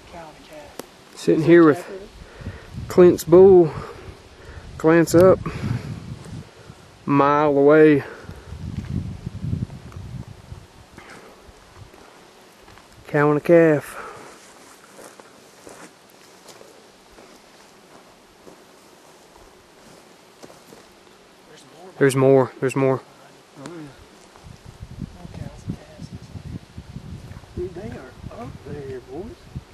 Sitting here with Clint's bull. Glance up, mile away. Cow and a calf. There's more. There's more. Dude, they are up there, boys.